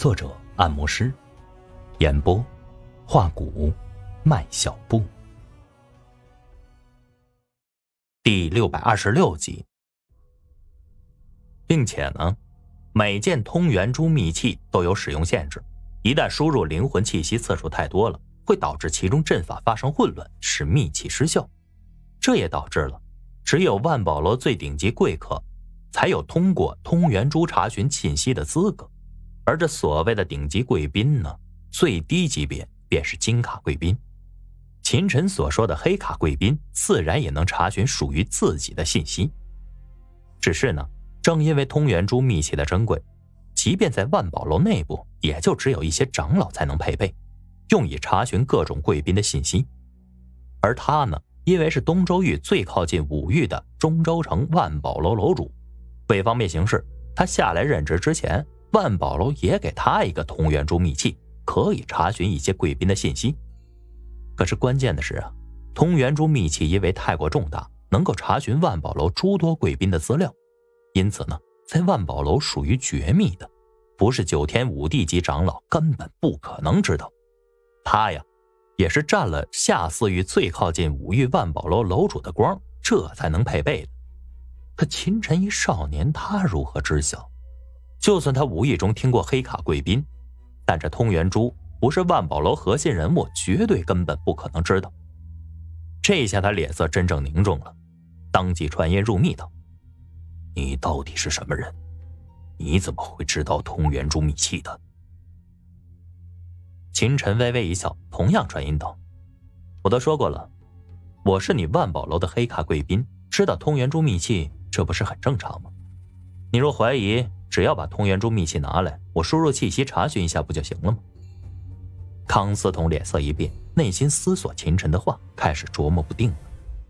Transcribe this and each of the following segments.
作者按摩师，演播画骨麦小布。第626集。并且呢，每件通元珠秘器都有使用限制，一旦输入灵魂气息次数太多了，会导致其中阵法发生混乱，使秘器失效。这也导致了只有万宝楼最顶级贵客才有通过通元珠查询信息的资格，而这所谓的顶级贵宾呢，最低级别便是金卡贵宾。秦晨所说的黑卡贵宾自然也能查询属于自己的信息，只是呢，正因为通元珠秘器的珍贵，即便在万宝楼内部也就只有一些长老才能配备，用以查询各种贵宾的信息。而他呢，因为是东周域最靠近五域的中州城万宝楼楼主，为方便行事，他下来任职之前，万宝楼也给他一个通元珠秘器，可以查询一些贵宾的信息。可是关键的是啊，通元珠秘器因为太过重大，能够查询万宝楼诸多贵宾的资料，因此呢，在万宝楼属于绝密的，不是9天5地级长老根本不可能知道。他呀，也是占了下4域最靠近5域万宝楼楼主的光，这才能配备的。可秦晨一少年，他如何知晓？就算他无意中听过黑卡贵宾，但这通元珠不是万宝楼核心人物，绝对根本不可能知道。这下他脸色真正凝重了，当即传音入密道：“你到底是什么人？你怎么会知道通元珠秘器的？”秦晨微微一笑，同样传音道：“我都说过了，我是你万宝楼的黑卡贵宾，知道通元珠秘器，这不是很正常吗？你若怀疑，只要把通元珠秘器拿来，我输入气息查询一下不就行了吗？”康思彤脸色一变，内心思索秦晨的话，开始琢磨不定了。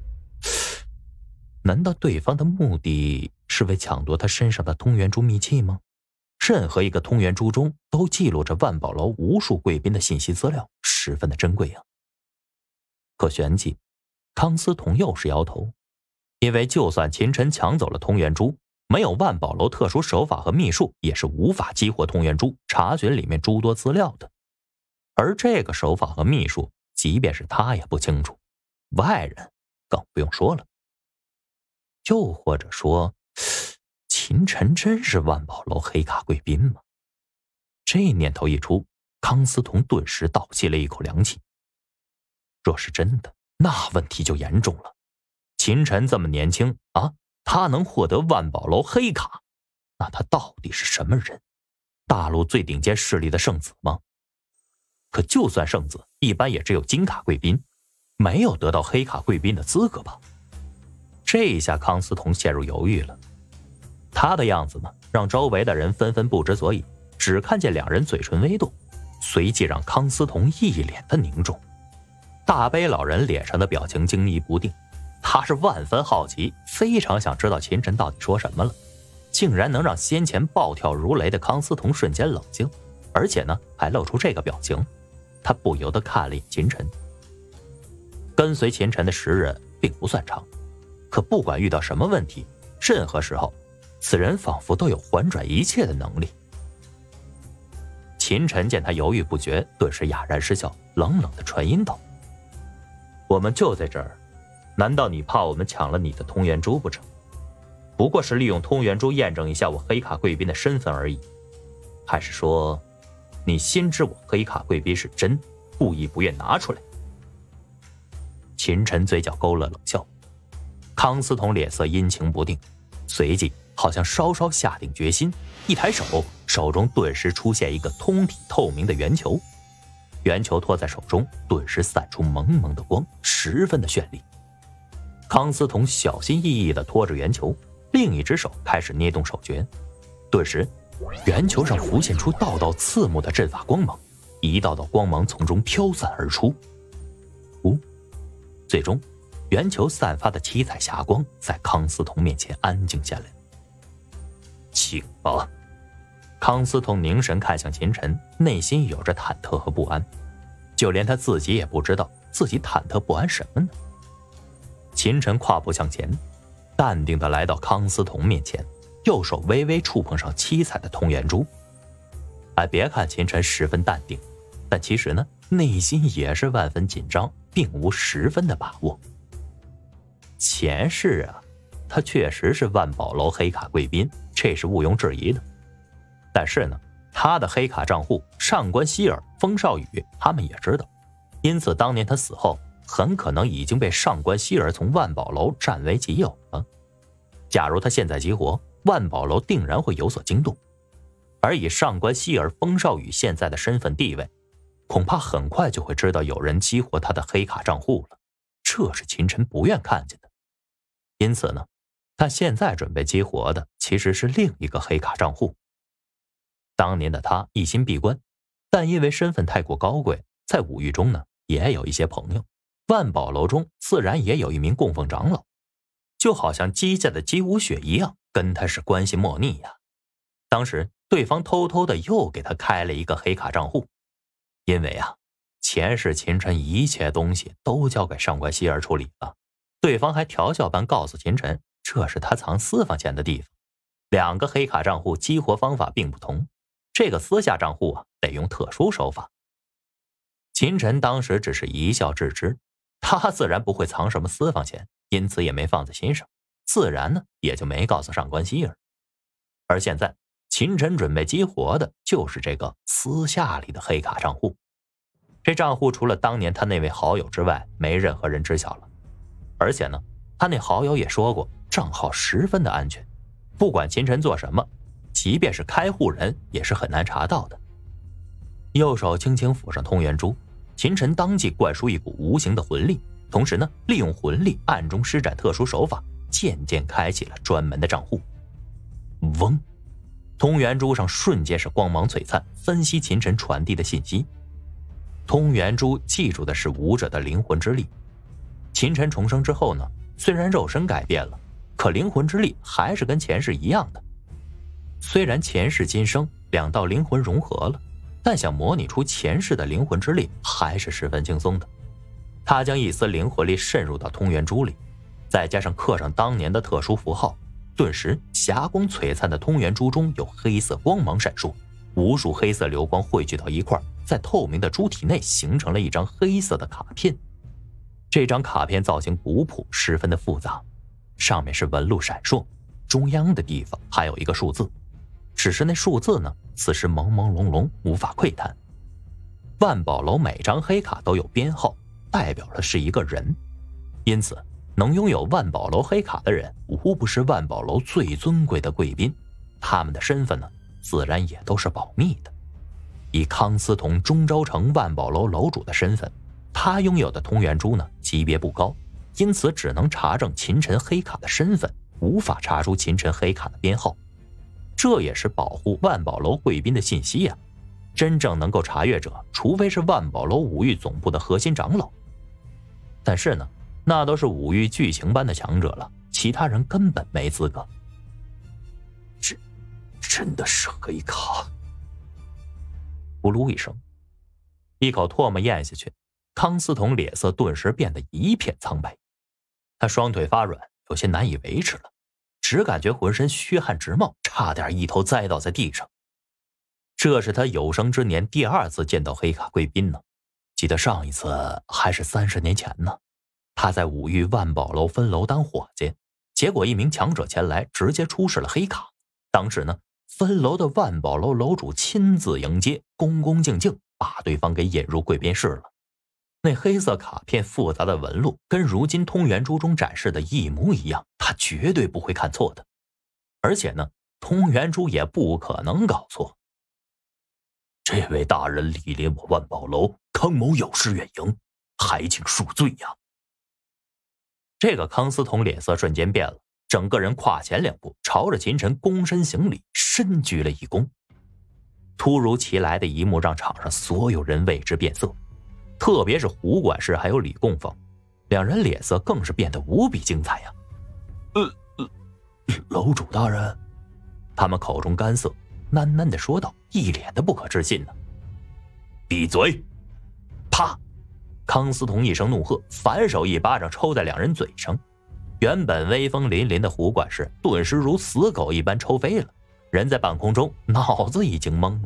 难道对方的目的是为抢夺他身上的通元珠秘器吗？任何一个通元珠中都记录着万宝楼无数贵宾的信息资料，十分的珍贵啊。可旋即康思彤又是摇头，因为就算秦晨抢走了通元珠，没有万宝楼特殊手法和秘术，也是无法激活通元珠查询里面诸多资料的。而这个手法和秘术，即便是他也不清楚，外人更不用说了。又或者说，秦晨真是万宝楼黑卡贵宾吗？这念头一出，康思彤顿时倒吸了一口凉气。若是真的，那问题就严重了。秦晨这么年轻啊，他能获得万宝楼黑卡，那他到底是什么人？大陆最顶尖势力的圣子吗？可就算圣子，一般也只有金卡贵宾，没有得到黑卡贵宾的资格吧？这一下康思彤陷入犹豫了。他的样子呢，让周围的人纷纷不知所以，只看见两人嘴唇微动，随即让康思彤一脸的凝重。大悲老人脸上的表情惊疑不定，他是万分好奇，非常想知道秦晨到底说什么了，竟然能让先前暴跳如雷的康思彤瞬间冷静，而且呢，还露出这个表情。他不由得看了眼秦晨。跟随秦晨的时日并不算长，可不管遇到什么问题，任何时候，此人仿佛都有还转一切的能力。秦晨见他犹豫不决，顿时哑然失笑，冷冷的传音道：“我们就在这儿，难道你怕我们抢了你的通元珠不成？不过是利用通元珠验证一下我黑卡贵宾的身份而已。还是说，你心知我黑卡贵宾是真，故意不愿拿出来？”秦晨嘴角勾了冷笑。康思彤脸色阴晴不定，随即好像稍稍下定决心，一抬手，手中顿时出现一个通体透明的圆球。圆球托在手中，顿时散出蒙蒙的光，十分的绚丽。康思彤小心翼翼地托着圆球，另一只手开始捏动手诀，顿时圆球上浮现出道道刺目的阵法光芒，一道道光芒从中飘散而出。最终圆球散发的七彩霞光在康思彤面前安静下来。请吧。康思彤凝神看向秦晨，内心有着忐忑和不安，就连他自己也不知道自己忐忑不安什么呢。秦晨跨步向前，淡定地来到康思彤面前，右手微微触碰上七彩的通元珠。 哎，别看秦晨十分淡定，但其实呢，内心也是万分紧张，并无十分的把握。前世啊，他确实是万宝楼黑卡贵宾，这是毋庸置疑的。但是呢，他的黑卡账户上官希儿、风少宇他们也知道，因此当年他死后，很可能已经被上官希儿从万宝楼占为己有了。假如他现在激活，万宝楼定然会有所惊动。而以上官希儿、风少宇现在的身份地位，恐怕很快就会知道有人激活他的黑卡账户了，这是秦晨不愿看见的。因此呢，他现在准备激活的其实是另一个黑卡账户。当年的他一心闭关，但因为身份太过高贵，在五域中呢也有一些朋友，万宝楼中自然也有一名供奉长老，就好像姬家的姬无雪一样，跟他是关系莫逆呀。当时对方偷偷的又给他开了一个黑卡账户，因为啊，前世秦晨一切东西都交给上官希儿处理了，对方还调笑般告诉秦晨，这是他藏私房钱的地方。两个黑卡账户激活方法并不同，这个私下账户啊，得用特殊手法。秦晨当时只是一笑置之，他自然不会藏什么私房钱，因此也没放在心上，自然呢也就没告诉上官希儿。而现在秦晨准备激活的就是这个私下里的黑卡账户。这账户除了当年他那位好友之外，没任何人知晓了。而且呢，他那好友也说过，账号十分的安全，不管秦晨做什么，即便是开户人也是很难查到的。右手轻轻抚上通元珠，秦晨当即灌输一股无形的魂力，同时呢，利用魂力暗中施展特殊手法，渐渐开启了专门的账户。嗡，通元珠上瞬间是光芒璀璨，分析秦晨传递的信息。通元珠记住的是武者的灵魂之力。秦晨重生之后呢，虽然肉身改变了，可灵魂之力还是跟前世一样的。虽然前世今生两道灵魂融合了，但想模拟出前世的灵魂之力还是十分轻松的。他将一丝灵魂力渗入到通元珠里，再加上刻上当年的特殊符号，顿时霞光璀璨的通元珠中有黑色光芒闪烁，无数黑色流光汇聚到一块，在透明的珠体内形成了一张黑色的卡片。这张卡片造型古朴，十分的复杂，上面是纹路闪烁，中央的地方还有一个数字，只是那数字呢，此时朦朦胧胧，无法窥探。万宝楼每张黑卡都有编号，代表的是一个人，因此能拥有万宝楼黑卡的人，无不是万宝楼最尊贵的贵宾，他们的身份呢，自然也都是保密的。以康思彤中州城万宝楼楼主的身份，他拥有的通元珠呢，级别不高，因此只能查证秦晨黑卡的身份，无法查出秦晨黑卡的编号。这也是保护万宝楼贵宾的信息呀。真正能够查阅者，除非是万宝楼五域总部的核心长老。但是呢，那都是五域巨型般的强者了，其他人根本没资格。真的是黑卡。咕噜一声，一口唾沫咽下去，康思彤脸色顿时变得一片苍白，他双腿发软，有些难以维持了，只感觉浑身虚汗直冒，差点一头栽倒在地上。这是他有生之年第二次见到黑卡贵宾呢，记得上一次还是30年前呢。他在五域万宝楼分楼当伙计，结果一名强者前来，直接出示了黑卡。当时呢，分楼的万宝楼楼主亲自迎接，恭恭敬敬把对方给引入贵宾室了。那黑色卡片复杂的纹路跟如今通元珠中展示的一模一样，他绝对不会看错的。而且呢，通元珠也不可能搞错。这位大人莅临我万宝楼，康某有失远迎，还请恕罪呀。这个康思彤脸色瞬间变了，整个人跨前2步，朝着秦晨躬身行礼，深鞠了一躬。突如其来的一幕让场上所有人为之变色，特别是胡管事还有李供奉，两人脸色更是变得无比精彩呀。楼主大人，他们口中干涩，喃喃地说道，一脸的不可置信呢。闭嘴！啪！康思彤一声怒喝，反手一巴掌抽在两人嘴上。原本威风凛凛的胡管事顿时如死狗一般抽飞了，人在半空中脑子已经懵了。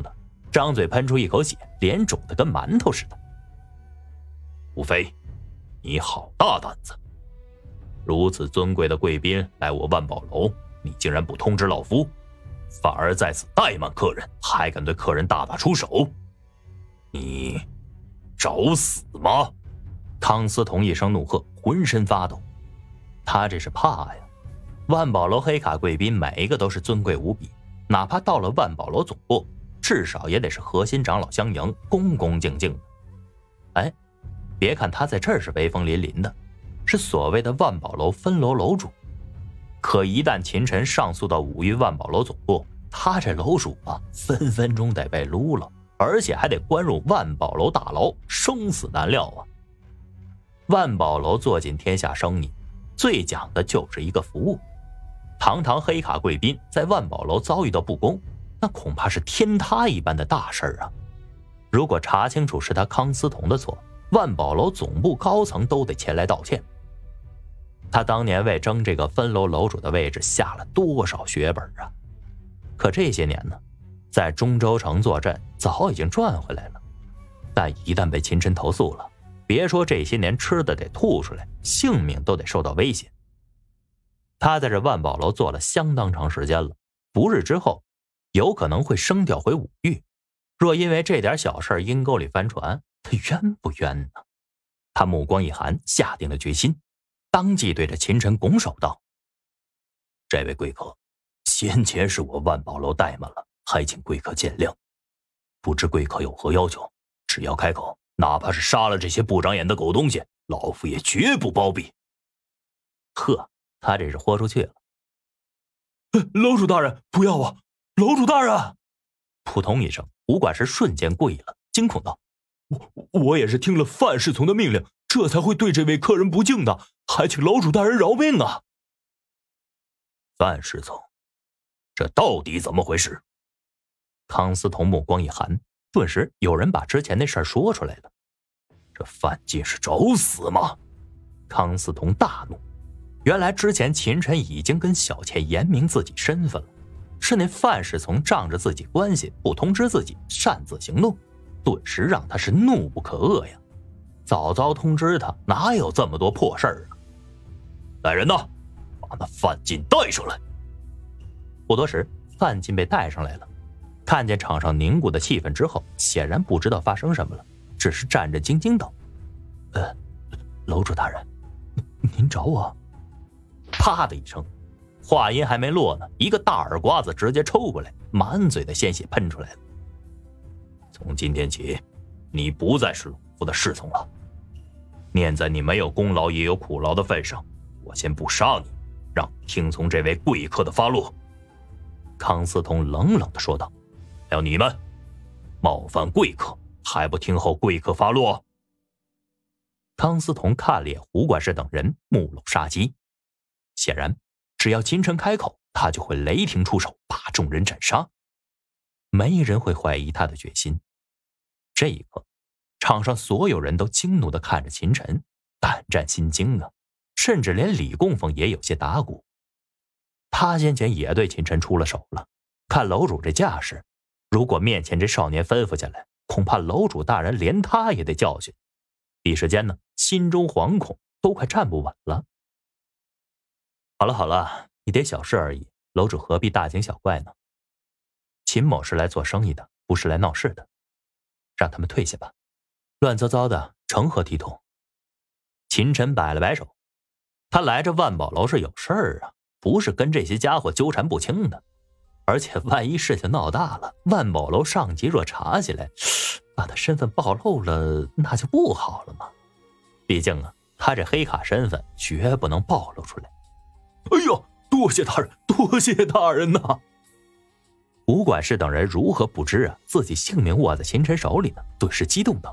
张嘴喷出一口血，脸肿得跟馒头似的。吴非，你好大胆子！如此尊贵的贵宾来我万宝楼，你竟然不通知老夫，反而在此怠慢客人，还敢对客人大打出手，你找死吗？康思彤一声怒喝，浑身发抖。他这是怕呀！万宝楼黑卡贵宾每一个都是尊贵无比，哪怕到了万宝楼总部，至少也得是核心长老相迎，恭恭敬敬的。哎，别看他在这儿是威风凛凛的，是所谓的万宝楼分楼楼主，可一旦秦晨上诉到五域万宝楼总部，他这楼主啊，分分钟得被撸了，而且还得关入万宝楼大牢，生死难料啊！万宝楼做尽天下生意，最讲的就是一个服务。堂堂黑卡贵宾在万宝楼遭遇到不公，那恐怕是天塌一般的大事啊！如果查清楚是他康思彤的错，万宝楼总部高层都得前来道歉。他当年为争这个分楼楼主的位置下了多少血本啊！可这些年呢，在中州城坐镇早已经赚回来了，但一旦被秦晨投诉了，别说这些年吃的得吐出来，性命都得受到威胁。他在这万宝楼做了相当长时间了，不日之后有可能会升调回五域。若因为这点小事阴沟里翻船，他冤不冤呢？他目光一寒，下定了决心，当即对着秦晨拱手道：这位贵客，先前是我万宝楼怠慢了，还请贵客见谅。不知贵客有何要求，只要开口，哪怕是杀了这些不长眼的狗东西，老夫也绝不包庇。呵，他这是豁出去了。 楼主大人，不要啊！楼主大人！ 扑通一声，吴管事瞬间跪了，惊恐道： 我也是听了范侍从的命令，这才会对这位客人不敬的，还请楼主大人饶命啊！ 范侍从，这到底怎么回事？康思彤目光一寒，顿时有人把之前那事儿说出来了。这范进是找死吗？康思彤大怒，原来之前秦晨已经跟小倩言明自己身份了，是那范侍从仗着自己关系不通知自己，擅自行动，顿时让他是怒不可遏呀！早早通知他，哪有这么多破事儿啊？来人呐，把那范进带上来！不多时，范进被带上来了。看见场上凝固的气氛之后，显然不知道发生什么了，只是战战兢兢道：楼主大人，您找我？啪的一声，话音还没落呢，一个大耳刮子直接抽过来，满嘴的鲜血喷出来了。从今天起，你不再是老夫的侍从了。念在你没有功劳也有苦劳的份上，我先不杀你，让你听从这位贵客的发落。康思彤冷冷地说道：还有你们，冒犯贵客，还不听候贵客发落？康思彤看了眼胡管事等人，目露杀机。显然，只要秦晨开口，他就会雷霆出手，把众人斩杀。没人会怀疑他的决心。这一刻，场上所有人都惊怒地看着秦晨，胆战心惊啊！甚至连李供奉也有些打鼓。他先前也对秦晨出了手了，看楼主这架势，如果面前这少年吩咐下来，恐怕楼主大人连他也得教训。一时间呢，心中惶恐，都快站不稳了。好了好了，一点小事而已，楼主何必大惊小怪呢？秦某是来做生意的，不是来闹事的，让他们退下吧，乱糟糟的，成何体统？秦晨摆了摆手，他来这万宝楼是有事儿啊，不是跟这些家伙纠缠不清的。而且万一事情闹大了，万宝楼上级若查起来，把他身份暴露了，那就不好了嘛。毕竟啊，他这黑卡身份绝不能暴露出来。 哎呦，多谢大人，多谢大人呐！ 吴管事等人如何不知啊，自己性命握在秦晨手里呢？顿时激动道：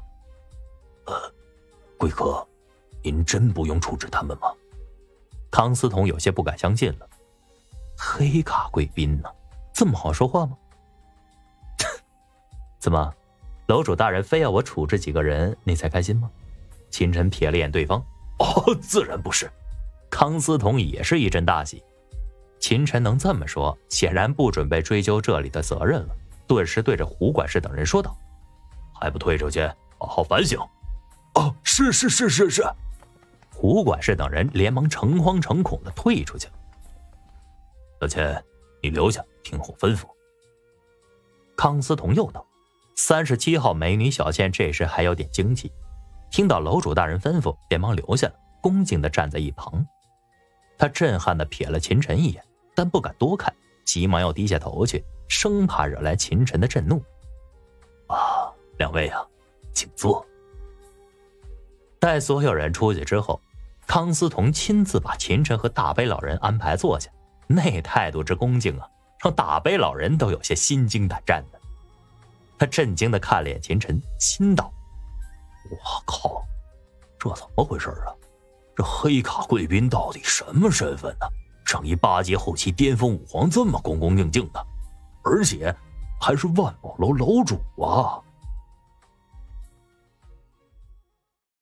贵客，您真不用处置他们吗？ 康思彤有些不敢相信了。黑卡贵宾呢？这么好说话吗？怎么，楼主大人非要我处置几个人，你才开心吗？秦晨瞥了眼对方， 自然不是。 康思彤也是一阵大喜。秦晨能这么说，显然不准备追究这里的责任了。 顿时对着胡管事等人说道：“还不退出去，好好反省。”“ 哦，是。” 胡管事等人连忙诚惶诚恐地退出去了。“小千，你留下听候吩咐。”康思彤又道。37号美女小倩这时还有点惊悸，听到楼主大人吩咐，连忙留下了，恭敬地站在一旁。她震撼地瞥了秦晨一眼，但不敢多看，急忙要低下头去，生怕惹来秦晨的震怒。“啊，两位啊，请坐。”待所有人出去之后，康思彤亲自把秦晨和大悲老人安排坐下，那态度之恭敬啊，让大悲老人都有些心惊胆战的。他震惊地看了眼秦晨，心道：“我靠，这怎么回事啊？这黑卡贵宾到底什么身份呢？让一8阶后期巅峰武皇这么恭恭敬敬的，而且还是万宝楼楼主啊！”